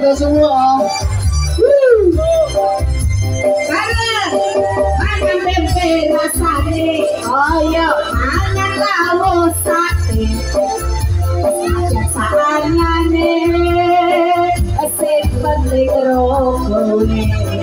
Halo semua. Makan tempe rasane, ayo mangan lawo sate. Saanyane, asik penting rokone.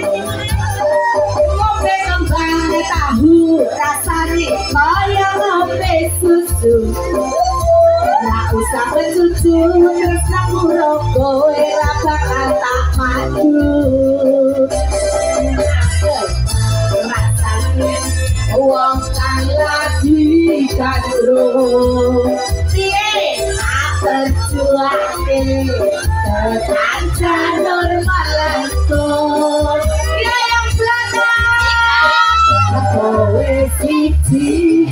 Ngombe kembang tahu rasane, kaya ngombe susu. Nggak usah bercucu, terus namu rokok, bakal tak maju. Rasanya uang kan lagi kadro. Piye berjuang tekan jalur malantur. Ya yang belakang kowe siji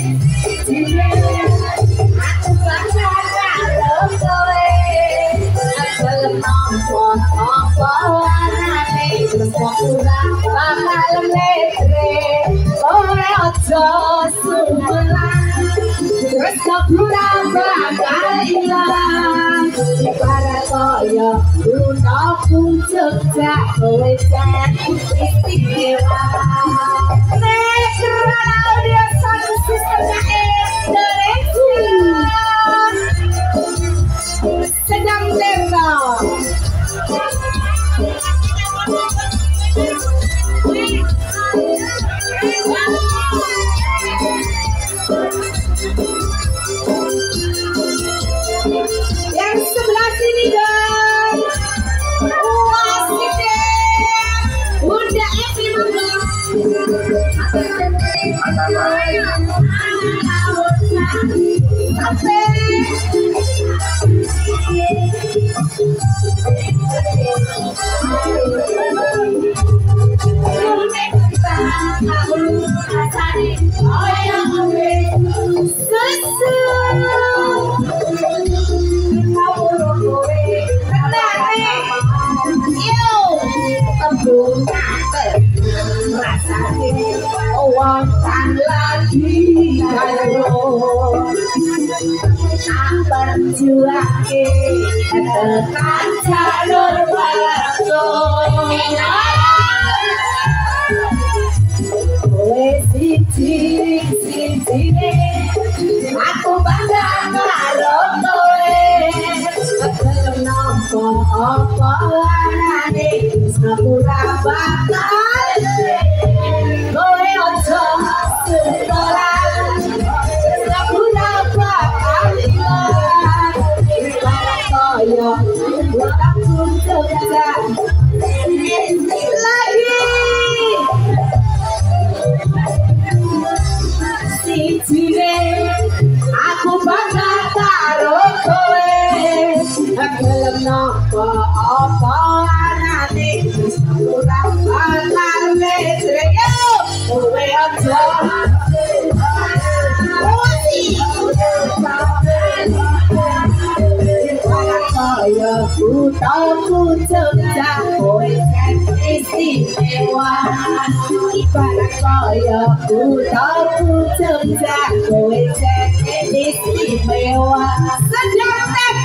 aku bangga karo kowe. Aku nampa apa warnane semua kurang bakal letre. Kowe aja sumelang terus kurang bakal ilang. Ibarat kaya luna pucuk jak kowe jan istimewa. Natural dia satu sistemnya sedang tembak. Yang sebelah sini dong. Asik deh. Udah uang kan lagi karo berjuang tekan jalur malantur. Kowe siji aku bangga karo kowe. Gelem nampa apa warnane sepura bakal. Kowe aja sekolah sepura bakal ilang. Ibarat kaya waktu Jogja lagi sijine aku bangga karo kowe. Gelem nampa apa anane ora bakal letre. Kowe aja kaya utaku Jogja kowe jan istimewa. Ibarat kaya utaku Jogja kowe jan istimewa. Sedang